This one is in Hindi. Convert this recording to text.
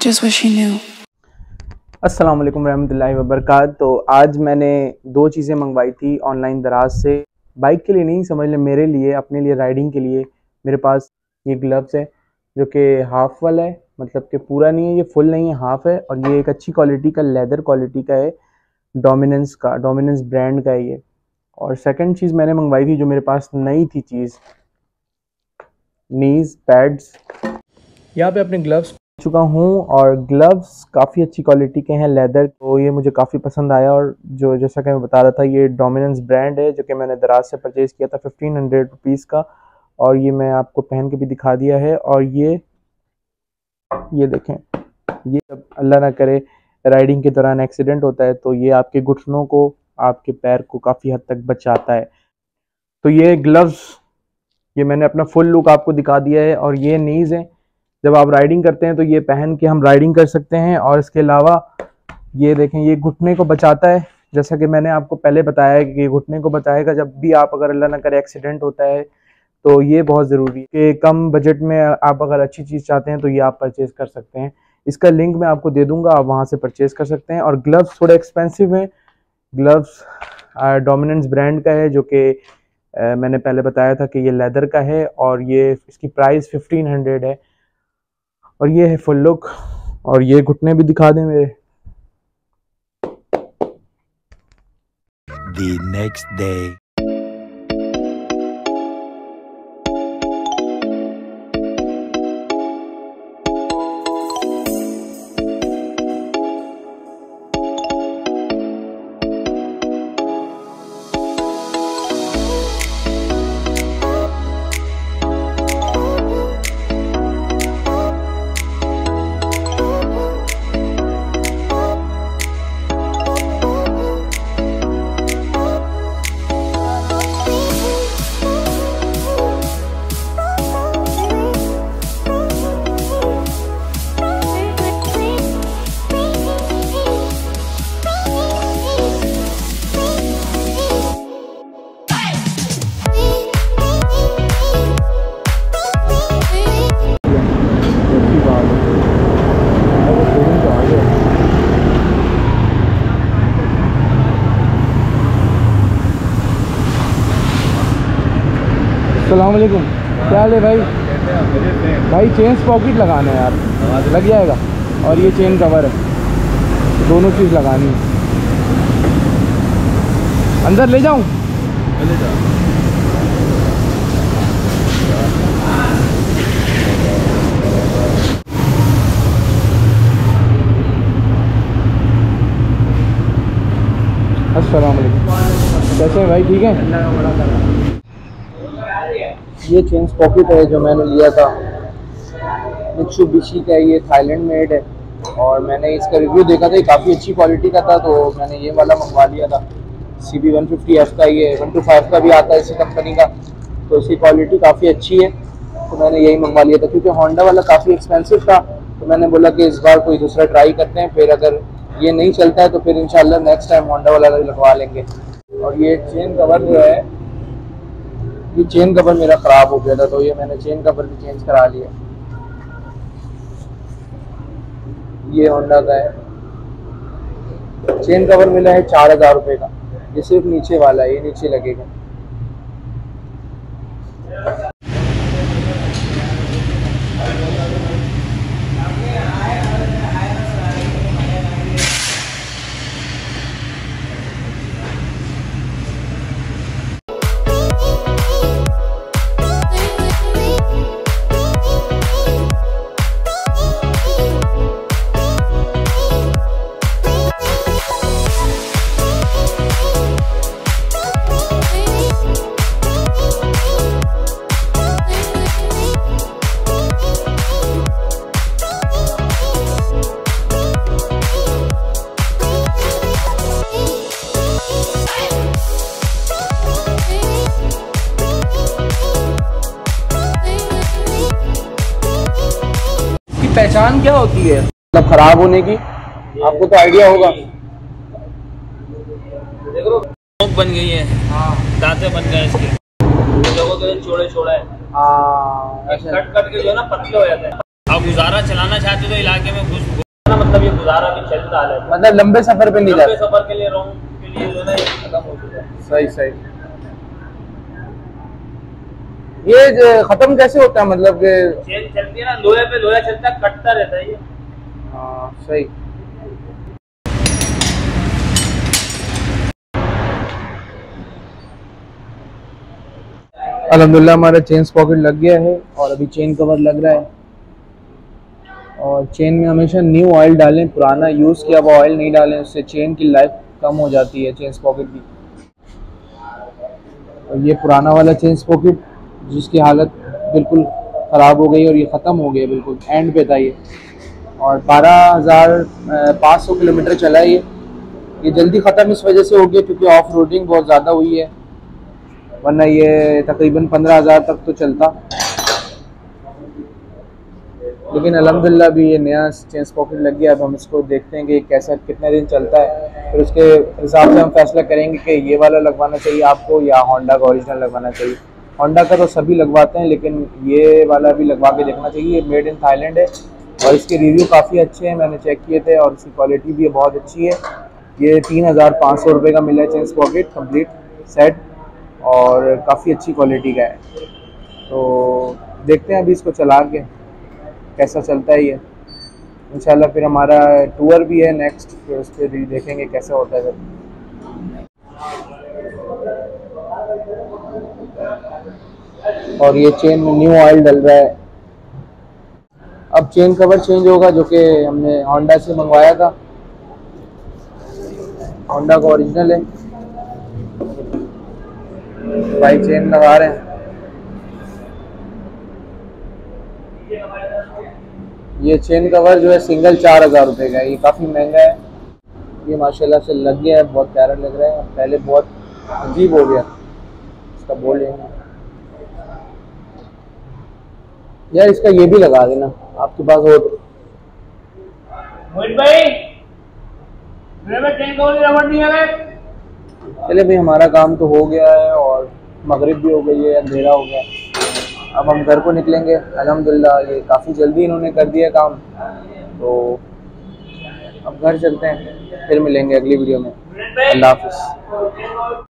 just wish he knew. अस्सलाम वालेकुम रहमतुल्लाहि व बरकात। तो आज मैंने दो चीज़ें मंगवाई थी ऑनलाइन दराज से। बाइक के लिए नहीं, समझ लें मेरे लिए, अपने लिए राइडिंग के लिए। मेरे पास ये ग्लव्स है जो कि हाफ़ वाला है, मतलब कि पूरा नहीं है, ये फुल नहीं है, हाफ़ है। और ये एक अच्छी क्वालिटी का लेदर क्वालिटी का है, डोमिनेंस ब्रांड का है ये। और सेकंड चीज़ मैंने मंगवाई थी जो मेरे पास नई थी चीज़, नीज़ पैड्स। यहाँ पे अपने ग्लव्स चुका हूँ और ग्लव्स काफ़ी अच्छी क्वालिटी के हैं, लेदर। तो ये मुझे काफ़ी पसंद आया। और जो जैसा कि मैं बता रहा था, ये डोमिनेंस ब्रांड है जो कि मैंने दराज से परचेज़ किया था 1500 रुपीज़ का। और ये मैं आपको पहन के भी दिखा दिया है। और ये देखें, ये जब अल्लाह ना करे राइडिंग के दौरान एक्सीडेंट होता है तो ये आपके घुटनों को, आपके पैर को काफ़ी हद तक बचाता है। तो ये ग्लव्स, ये मैंने अपना फुल लुक आपको दिखा दिया है। और ये नीज़ हैं, जब आप राइडिंग करते हैं तो ये पहन के हम राइडिंग कर सकते हैं। और इसके अलावा ये देखें, ये घुटने को बचाता है, जैसा कि मैंने आपको पहले बताया है कि ये घुटने को बचाएगा जब भी आप, अगर अल्लाह ना करे एक्सीडेंट होता है। तो ये बहुत ज़रूरी है कि कम बजट में आप अगर अच्छी चीज़ चाहते हैं तो ये आप परचेज़ कर सकते हैं। इसका लिंक मैं आपको दे दूँगा, आप वहाँ से परचेज़ कर सकते हैं। और ग्लव्स थोड़े एक्सपेंसिव हैं। ग्लव्स डोमिनेंस ब्रांड का है जो कि मैंने पहले बताया था कि ये लेदर का है। और ये इसकी प्राइस 1500 है। और ये है फुल लुक। और ये घुटने भी दिखा दें मेरे। The next day. अस्सलाम वालेकुम, क्या हाल है भाई? भाई चेन पॉकेट लगाना है यार, लग जाएगा। और ये चेन कवर है, दोनों चीज़ लगानी है। अंदर ले जाऊं? अस्सलाम वालेकुम, कैसे हैं भाई? ठीक है। ये चेन पॉकेट है जो मैंने लिया था, मित्सुबिशी का, ये थाईलैंड मेड है। और मैंने इसका रिव्यू देखा था, काफ़ी अच्छी क्वालिटी का था, तो मैंने ये वाला मंगवा लिया था। CB150F का, ये 125 का भी आता है इसी कंपनी का। तो इसकी क्वालिटी काफ़ी अच्छी है, तो मैंने यही मंगवा लिया था। क्योंकि होंडा वाला काफ़ी एक्सपेंसिव था, तो मैंने बोला कि इस बार कोई दूसरा ट्राई करते हैं। फिर अगर ये नहीं चलता है तो फिर इंशाल्लाह नेक्स्ट टाइम होंडा वाला लगवा लेंगे। और ये चेन कवर जो है, ये चेन कवर मेरा ख़राब हो गया था, तो ये मैंने चेन कवर भी चेंज करा लिया। ये होंडा का है, चेन कवर मिला है 4000 रुपये का। ये सिर्फ नीचे वाला है, ये नीचे लगेगा। पहचान क्या होती है मतलब खराब होने की? आपको तो आइडिया होगा। देखो नोक बन गई है, हाँ दांतें बन गए इसके, देखो तो चौड़े चौड़े है, ऐसे कट कट के जो है ना पतले हो जाते हैं। अब गुजारा चलाना चाहते तो इलाके में घुस मतलब ये गुजारा भी चलता है, मतलब लंबे सफर पे नहीं लंबे जाते। सफर के लिए रोम के लिए जो है ये खत्म हो चुका है। सही सही। ये खत्म कैसे होता है, मतलब कि चेन चलती है ना, लोहे पे लोहा चलता है, कटता रहता है ये। हाँ सही। अल्हम्दुलिल्लाह हमारा चेन पॉकेट लग गया है और अभी चेन कवर लग रहा है। और चेन में हमेशा न्यू ऑयल डालें, पुराना यूज़ किया हुआ ऑयल नहीं डालें, उससे चेन की लाइफ कम हो जाती है चेन पॉकेट की। और ये पुराना वाला चेन पॉकेट जिसकी हालत बिल्कुल ख़राब हो गई और ये ख़त्म हो गया, बिल्कुल एंड पे था ये। और 12,500 किलोमीटर चला है ये जल्दी ख़त्म इस वजह से हो गया क्योंकि ऑफ रोडिंग बहुत ज़्यादा हुई है, वरना ये तकरीबन 15,000 तक तो चलता। लेकिन अल्हम्दुलिल्लाह भी ये नया चेन पॉकेट लग गया। अब हम इसको देखते हैं कि कैसा कितने दिन चलता है, फिर उसके हिसाब से हम फैसला करेंगे कि ये वाला लगवाना चाहिए आपको या होंडा का ओरिजिनल लगवाना चाहिए। होंडा का तो सभी लगवाते हैं लेकिन ये वाला भी लगवा के देखना चाहिए। ये मेड इन थाईलैंड है और इसके रिव्यू काफ़ी अच्छे हैं, मैंने चेक किए थे और इसकी क्वालिटी भी बहुत अच्छी है। ये 3,500 रुपये का मिला है चेन पॉकेट कम्प्लीट सेट और काफ़ी अच्छी क्वालिटी का है। तो देखते हैं अभी इसको चला के कैसा चलता है ये। इंशाल्लाह फिर हमारा टूर भी है नेक्स्ट, फिर उस पर भी देखेंगे कैसा होता है। और ये चेन में न्यू ऑयल डल रहा है। अब चेन कवर चेंज होगा जो कि हमने होंडा से मंगवाया था, होंडा का ओरिजिनल है। भाई चेन लगा रहे हैं। ये चेन कवर जो है सिंगल 4,000 रुपये का है, ये काफ़ी महंगा है। ये माशाल्लाह से लग गया है, बहुत प्यारा लग रहा है। पहले बहुत अजीब हो गया इसका बोल यार, इसका ये भी लगा देना आपके पास हो तो। मोहित भाई चेन कवर रबड़ नहीं है। चले भाई हमारा काम तो हो गया है और मगरिब भी हो गई है, अंधेरा हो गया। अब हम घर को निकलेंगे। अल्हम्दुलिल्लाह ये काफ़ी जल्दी इन्होंने कर दिया काम, तो अब घर चलते हैं, फिर मिलेंगे अगली वीडियो में। अल्लाह हाफिज़।